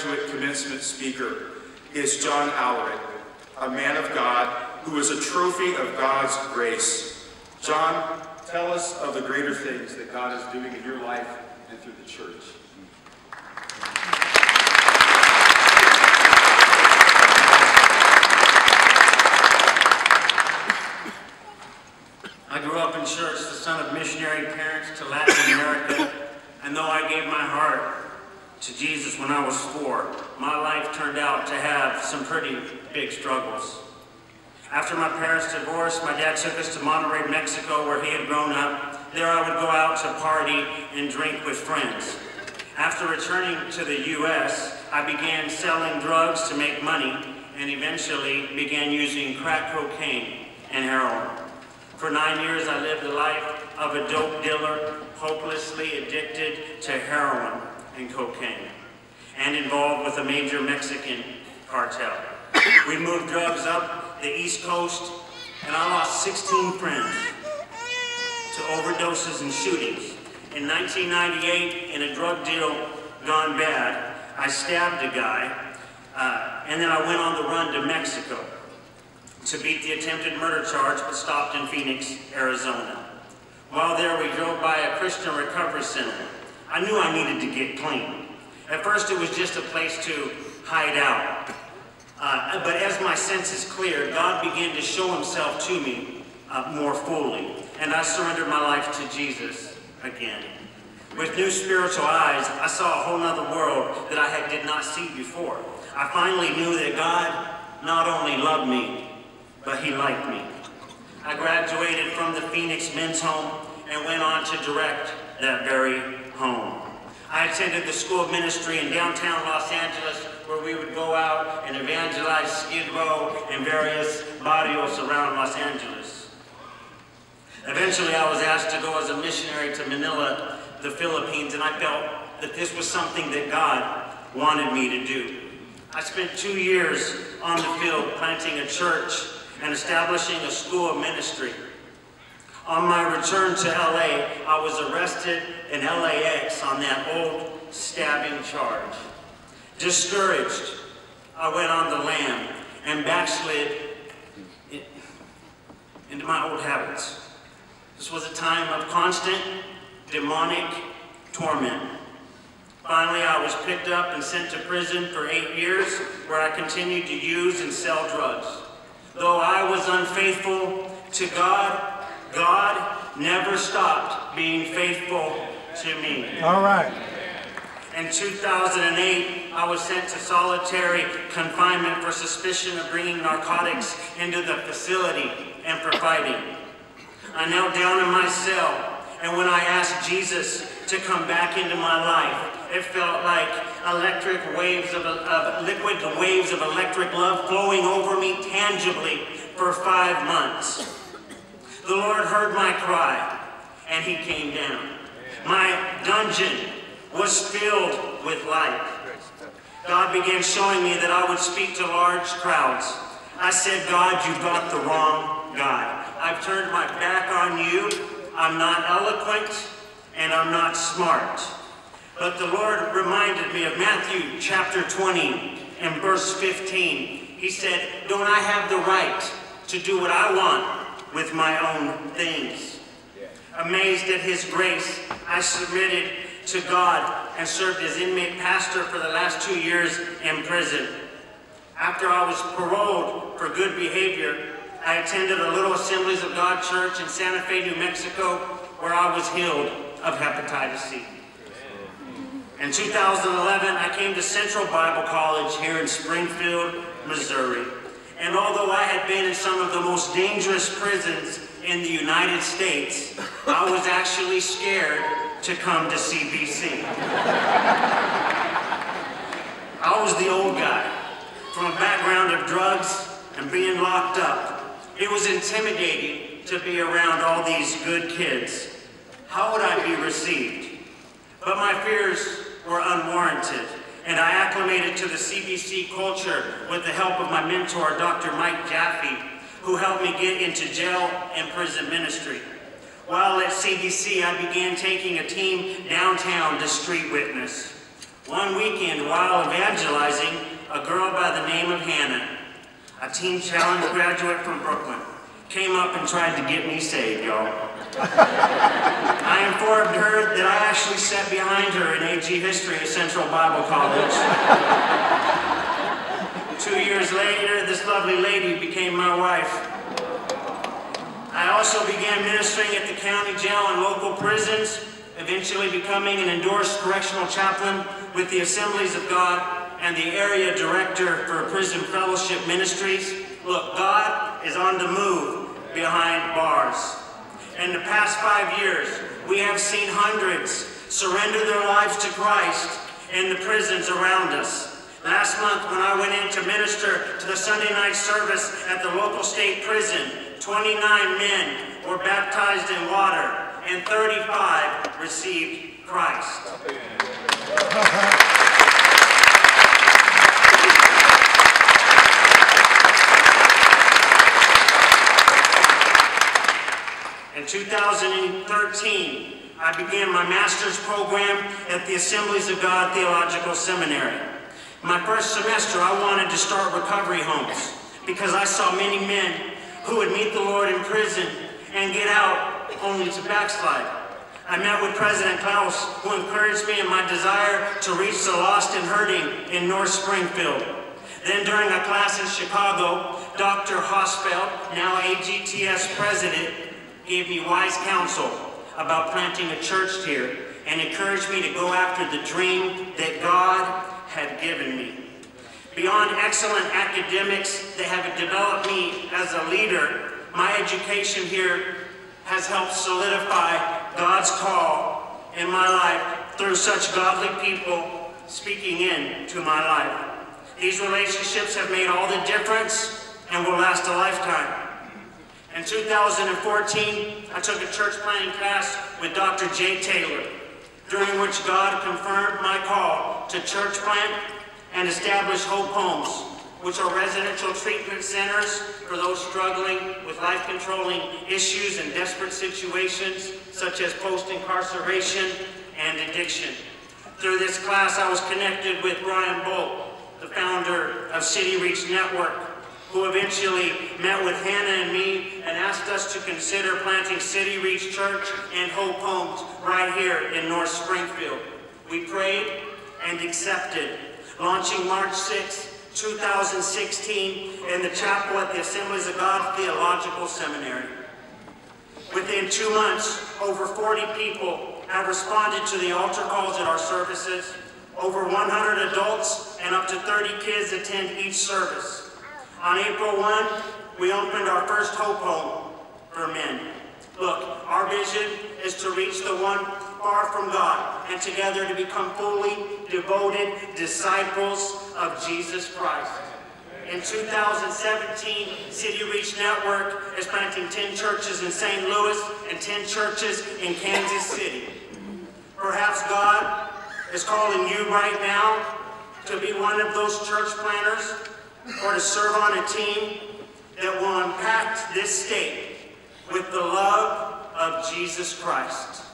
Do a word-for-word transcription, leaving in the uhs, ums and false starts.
graduate commencement speaker is John Alaric, a man of God who is a trophy of God's grace. John, tell us of the greater things that God is doing in your life and through the church. I grew up in church, the son of missionary parents to Latin America, and though I gave my heart to Jesus when I was four, my life turned out to have some pretty big struggles. After my parents divorced, my dad took us to Monterrey, Mexico, where he had grown up. There I would go out to party and drink with friends. After returning to the U S, I began selling drugs to make money and eventually began using crack cocaine and heroin. For nine years, I lived a life of a dope dealer, hopelessly addicted to heroin and cocaine, and involved with a major Mexican cartel. We moved drugs up the East Coast, and I lost sixteen friends to overdoses and shootings. In nineteen ninety-eight, in a drug deal gone bad, I stabbed a guy, uh, and then I went on the run to Mexico to beat the attempted murder charge, but stopped in Phoenix, Arizona. While there, we drove by a Christian recovery center. I knew I needed to get clean. At first, it was just a place to hide out. Uh, but as my senses cleared, God began to show himself to me uh, more fully, and I surrendered my life to Jesus again. With new spiritual eyes, I saw a whole nother world that I had, did not see before. I finally knew that God not only loved me, but he liked me. I graduated from the Phoenix Men's Home and went on to direct that very home. I attended the School of Ministry in downtown Los Angeles, where we would go out and evangelize Skid Row and various barrios around Los Angeles. Eventually, I was asked to go as a missionary to Manila, the Philippines, and I felt that this was something that God wanted me to do. I spent two years on the field planting a church and establishing a school of ministry. On my return to L A, I was arrested in L A X on that old stabbing charge. Discouraged, I went on the lam and backslid into my old habits. This was a time of constant demonic torment. Finally, I was picked up and sent to prison for eight years, where I continued to use and sell drugs. Though I was unfaithful to God, God never stopped being faithful to me. All right. In two thousand eight, I was sent to solitary confinement for suspicion of bringing narcotics into the facility and for fighting. I knelt down in my cell, and when I asked Jesus to come back into my life, it felt like electric waves of, of liquid waves of electric love flowing over me tangibly for five months. The Lord heard my cry, and he came down. My dungeon was filled with light. God began showing me that I would speak to large crowds. I said, God, you got the wrong guy. I've turned my back on you. I'm not eloquent, and I'm not smart. But the Lord reminded me of Matthew chapter twenty and verse fifteen. He said, don't I have the right to do what I want with my own things? Amazed at his grace, I submitted to God and served as inmate pastor for the last two years in prison. After I was paroled for good behavior, I attended a Little Assemblies of God church in Santa Fe, New Mexico, where I was healed of hepatitis C. In two thousand eleven, I came to Central Bible College here in Springfield, Missouri. And although I had been in some of the most dangerous prisons in the United States, I was actually scared to come to C B C. I was the old guy, from a background of drugs and being locked up. It was intimidating to be around all these good kids. How would I be received? But my fears were unwarranted, and I acclimated to the C B C culture with the help of my mentor, Doctor Mike Jaffe, who helped me get into jail and prison ministry. While at C B C, I began taking a team downtown to street witness. One weekend, while evangelizing, a girl by the name of Hannah, a Teen Challenge graduate from Brooklyn, came up and tried to get me saved, y'all. I informed her that I actually sat behind her in A G History at Central Bible College. Two years later, this lovely lady became my wife. I also began ministering at the county jail and local prisons, eventually becoming an endorsed correctional chaplain with the Assemblies of God and the area director for Prison Fellowship Ministries. Look, God is on the move behind bars. In the past five years, we have seen hundreds surrender their lives to Christ in the prisons around us. Last month, when I went in to minister to the Sunday night service at the local state prison, twenty-nine men were baptized in water and thirty-five received Christ. In two thousand thirteen, I began my master's program at the Assemblies of God Theological Seminary. My first semester, I wanted to start recovery homes because I saw many men who would meet the Lord in prison and get out only to backslide. I met with President Klaus, who encouraged me in my desire to reach the lost and hurting in North Springfield. Then during a class in Chicago, Doctor Hosfeld, now A G T S president, gave me wise counsel about planting a church here and encouraged me to go after the dream that God had given me. Beyond excellent academics that have developed me as a leader, my education here has helped solidify God's call in my life through such godly people speaking into my life. These relationships have made all the difference and will last a lifetime. In two thousand fourteen, I took a church planting class with Doctor Jay Taylor, during which God confirmed my call to church plant and establish Hope Homes, which are residential treatment centers for those struggling with life-controlling issues and desperate situations, such as post-incarceration and addiction. Through this class, I was connected with Brian Bolt, the founder of City Reach Network, who eventually met with Hannah and me and asked us to consider planting City Reach Church and Hope Homes right here in North Springfield. We prayed and accepted, launching March sixth, two thousand sixteen in the chapel at the Assemblies of God Theological Seminary. Within two months, over forty people have responded to the altar calls at our services. Over one hundred adults and up to thirty kids attend each service. On April first, we opened our first Hope Home for men. Look, our vision is to reach the one far from God and together to become fully devoted disciples of Jesus Christ. In two thousand seventeen, City Reach Network is planting ten churches in Saint Louis and ten churches in Kansas City. Perhaps God is calling you right now to be one of those church planters or to serve on a team that will impact this state with the love of Jesus Christ.